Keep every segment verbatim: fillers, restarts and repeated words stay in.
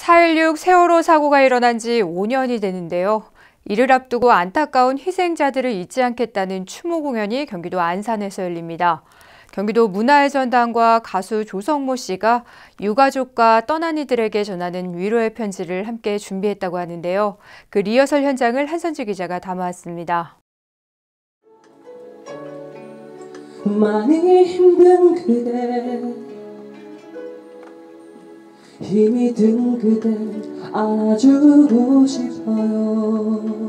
사 일육 세월호 사고가 일어난 지 오 년이 되는데요. 이를 앞두고 안타까운 희생자들을 잊지 않겠다는 추모 공연이 경기도 안산에서 열립니다. 경기도 문화의 전당과 가수 조성모 씨가 유가족과 떠난 이들에게 전하는 위로의 편지를 함께 준비했다고 하는데요. 그 리허설 현장을 한선지 기자가 담아왔습니다. 많이 힘든 그대, 힘이 든 그대 안아주고 싶어요.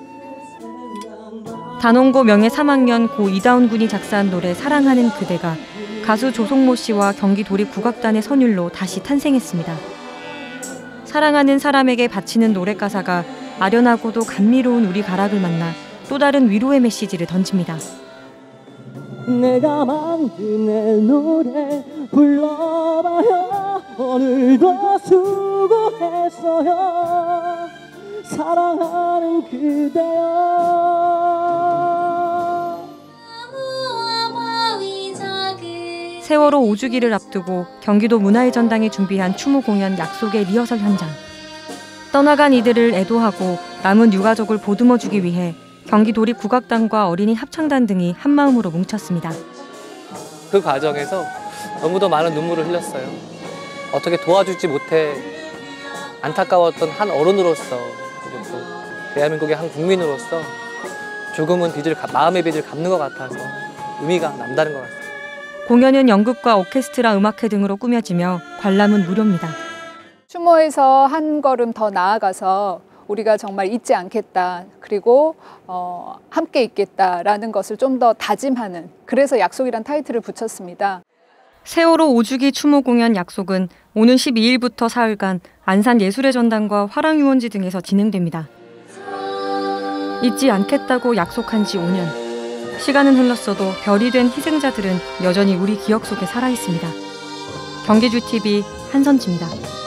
단원고 명예 삼 학년 고 이다운 군이 작사한 노래 사랑하는 그대가 가수 조성모 씨와 경기도립국악단의 선율로 다시 탄생했습니다. 사랑하는 사람에게 바치는 노래 가사가 아련하고도 감미로운 우리 가락을 만나 또 다른 위로의 메시지를 던집니다. 내가 만든 내 노래 불러봐요. 오늘도 수고했어요. 사랑하는 그대여. 세월호 오 주기를 앞두고 경기도 문화의 전당이 준비한 추모 공연 약속의 리허설 현장. 떠나간 이들을 애도하고 남은 유가족을 보듬어주기 위해 경기도립국악단과 어린이 합창단 등이 한마음으로 뭉쳤습니다. 그 과정에서 너무도 많은 눈물을 흘렸어요. 어떻게 도와주지 못해 안타까웠던 한 어른으로서, 그리고 대한민국의 한 국민으로서 조금은 빚을, 마음의 빚을 갚는 것 같아서 의미가 남다른 것 같습니다. 공연은 연극과 오케스트라 음악회 등으로 꾸며지며 관람은 무료입니다. 추모에서 한 걸음 더 나아가서 우리가 정말 잊지 않겠다, 그리고 어, 함께 있겠다라는 것을 좀 더 다짐하는, 그래서 약속이란 타이틀을 붙였습니다. 세월호 오 주기 추모 공연 약속은 오는 십이 일부터 사흘간 안산 예술의 전당과 화랑유원지 등에서 진행됩니다. 잊지 않겠다고 약속한 지 오 년. 시간은 흘렀어도 별이 된 희생자들은 여전히 우리 기억 속에 살아있습니다. 경기주티비 한선지입니다.